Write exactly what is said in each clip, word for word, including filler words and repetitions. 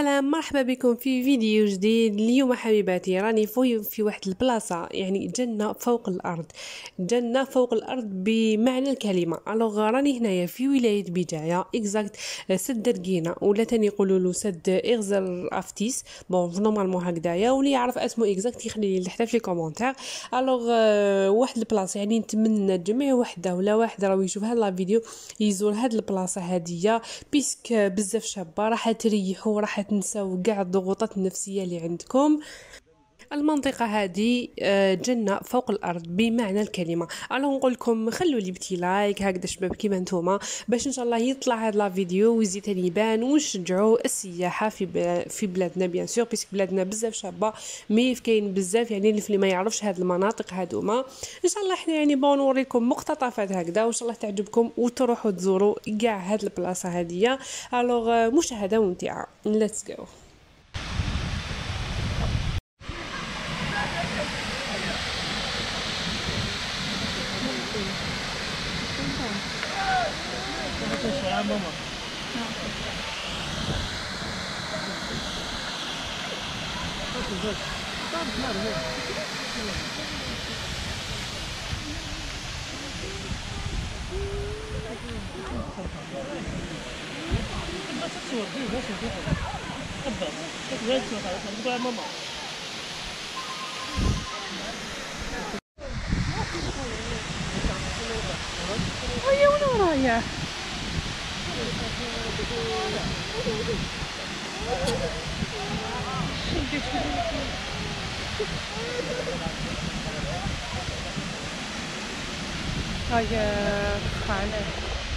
سلام، مرحبا بكم في فيديو جديد. اليوم حبيباتي راني في في واحد البلاصه، يعني جنه فوق الارض. جنه فوق الارض بمعنى الكلمه. الوغ راني هنايا في ولايه بجايه اكزاكت سد درقينه، ولا تاني يقولوا له سد اغزر افتيس. بون نورمالمون هكذايا، واللي يعرف اسمه اكزاكت يخلي لي تحت في كومونتير. الوغ واحد البلاصه، يعني نتمنى جميع وحده ولا واحد راه يشوف هذا الفيديو يزور هاد البلاصه هاديه، بيسك بزاف شابه، راح تريحوا، راح تنساو كاع الضغوطات النفسيه اللي عندكم. المنطقة هذه جنة فوق الأرض بمعنى الكلمة. أنا نقول لكم خلوا لي بتي لايك هكذا شباب كيما نتوما، باش إن شاء الله يطلع هذا الفيديو ويزيد يبان، ونشجعوا السياحة في في بلادنا بيان سور، بيسك بلادنا بزاف شابة، مي كاين بزاف يعني اللي ما يعرفش هذه المناطق هذوما. إن شاء الله إحنا يعني بون نوريكم مقتطفات هكذا، وإن شاء الله تعجبكم وتروحوا تزوروا كاع هذه البلاصة هذه. ألوغ مشاهدة ممتعة. ليتس جو. ماما ويا وين رايح؟ هيا خالد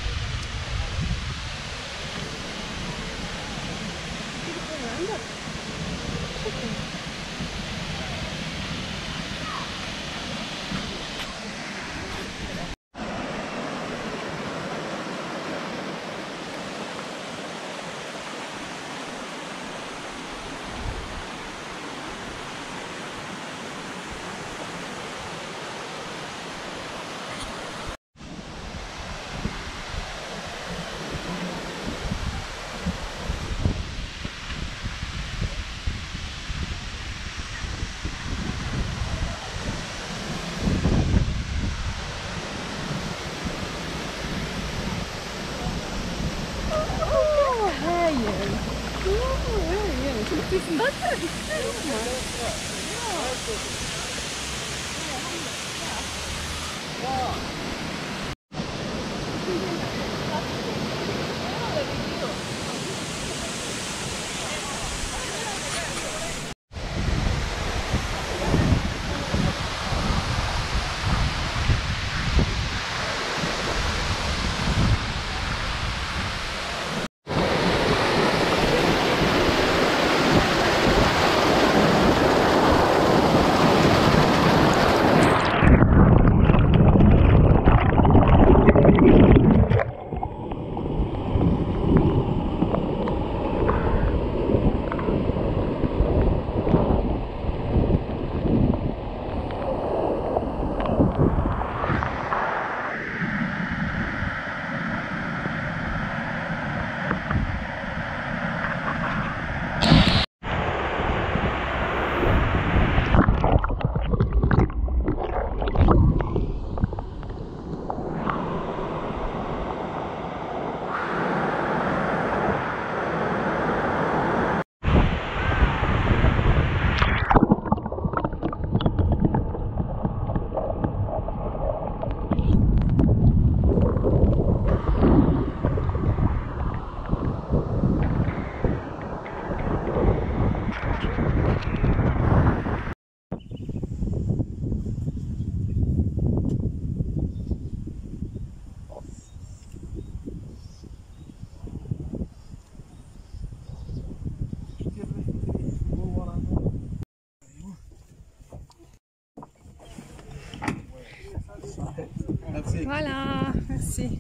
فوالا ميرسي.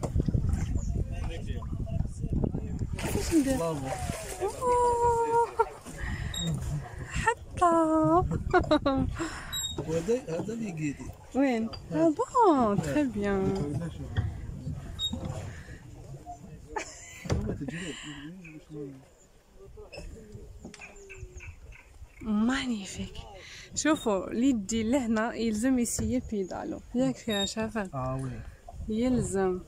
كيفاش ندير؟ حتى وهذا هذا اللي قيدي وين؟ اه بون تري بيان. مانيفيك. شوفوا اللي يجي لهنا يلزم يسير بيدالو ياك يا شافا. اه وي يلزم.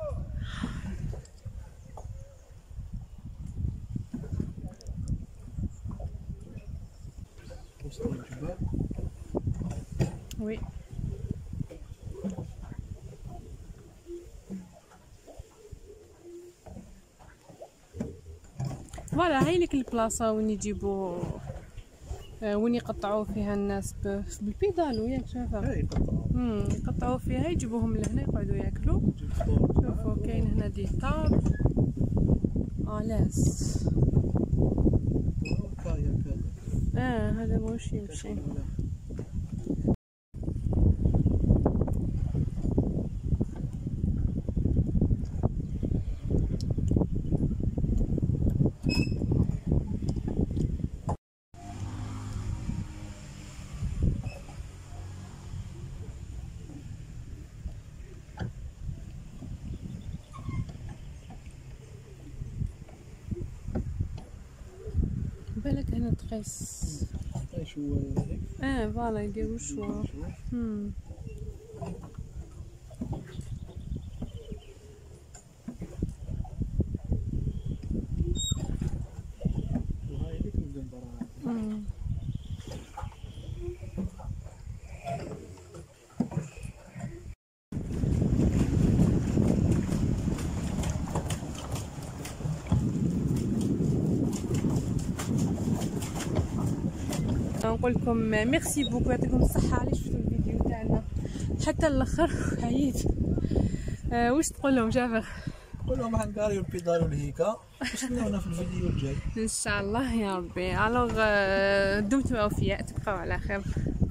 وسط الجبال. وي فوالا هاي لك البلاصه وين يجيبوا آه، وين يقطعوا فيها الناس ب- بالبيدالو ياك شافا. اي قطعة. امم يقطعوا فيها يجيبوهم لهنا يقعدوا ياكلوا. تجيب فطور. شوفوا كاين هنا ديتار الاس. كايا كذا. اه هذا واش يمشي. بالك هنا تقيس. اي شوية هيك. اه فوالا يديروا شوا. امم وهاي هيك نبدا نبرا. امم نقول لكم ميرسي بوكو يعطيكم الصحه على شفتوا الفيديو تاعنا حتى الاخر. عييت. آه واش تقول لهم جابر؟ قول لهم حنقاريو البيدالو لهيكا وستناونا في الفيديو الجاي ان شاء الله يا ربي. الوغ دمتم اوفياء تبقوا على خير.